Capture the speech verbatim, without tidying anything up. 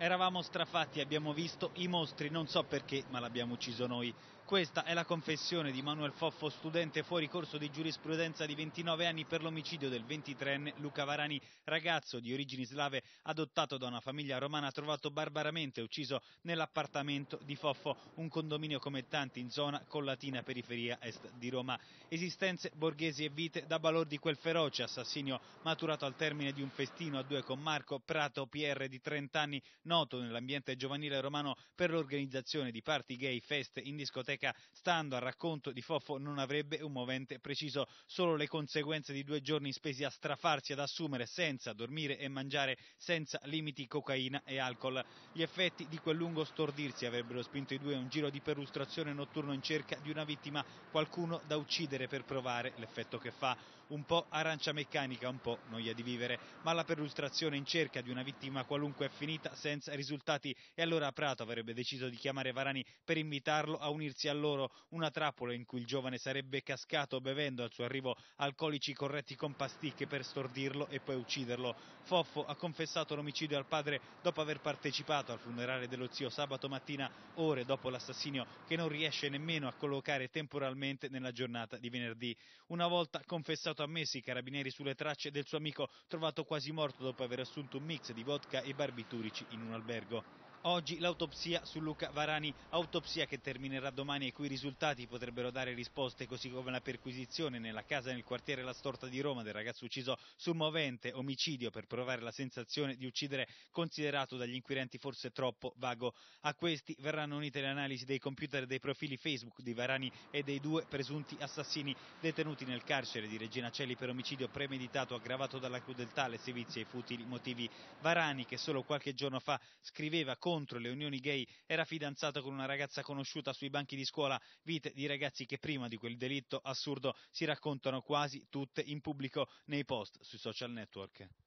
Eravamo strafatti, abbiamo visto i mostri, non so perché, ma l'abbiamo ucciso noi. Questa è la confessione di Manuel Foffo, studente fuori corso di giurisprudenza di ventinove anni per l'omicidio del ventitreenne Luca Varani, ragazzo di origini slave adottato da una famiglia romana trovato barbaramente ucciso nell'appartamento di Foffo, un condominio come tanti in zona collatina periferia est di Roma. Esistenze borghesi e vite da balordi quel feroce assassinio maturato al termine di un festino a due con Marco Prato P R di trenta anni, noto nell'ambiente giovanile romano per l'organizzazione di party gay, feste in discoteca. Stando al racconto di Foffo non avrebbe un movente preciso, solo le conseguenze di due giorni spesi a strafarsi, ad assumere senza dormire e mangiare senza limiti cocaina e alcol. Gli effetti di quel lungo stordirsi avrebbero spinto i due a un giro di perlustrazione notturno in cerca di una vittima, qualcuno da uccidere per provare l'effetto che fa. Un po' arancia meccanica, un po' noia di vivere, ma la perlustrazione in cerca di una vittima qualunque è finita senza risultati e allora Prato avrebbe deciso di chiamare Varani per invitarlo a unirsi a loro, una trappola in cui il giovane sarebbe cascato bevendo al suo arrivo alcolici corretti con pasticche per stordirlo e poi ucciderlo. Foffo ha confessato l'omicidio al padre dopo aver partecipato al funerale dello zio sabato mattina, ore dopo l'assassinio che non riesce nemmeno a collocare temporalmente nella giornata di venerdì. Una volta confessato a Messi, i carabinieri sulle tracce del suo amico trovato quasi morto dopo aver assunto un mix di vodka e barbiturici in un albergo. Oggi l'autopsia su Luca Varani, autopsia che terminerà domani e i cui risultati potrebbero dare risposte, così come la perquisizione nella casa nel quartiere La Storta di Roma del ragazzo ucciso sul movente omicidio per provare la sensazione di uccidere, considerato dagli inquirenti forse troppo vago. A questi verranno unite le analisi dei computer e dei profili Facebook di Varani e dei due presunti assassini detenuti nel carcere di Regina Coeli per omicidio premeditato aggravato dalla crudeltà, le sevizie e i futili motivi. Varani, che solo qualche giorno fa scriveva contro le unioni gay, era fidanzato con una ragazza conosciuta sui banchi di scuola, vite di ragazzi che prima di quel delitto assurdo si raccontano quasi tutte in pubblico nei post sui social network.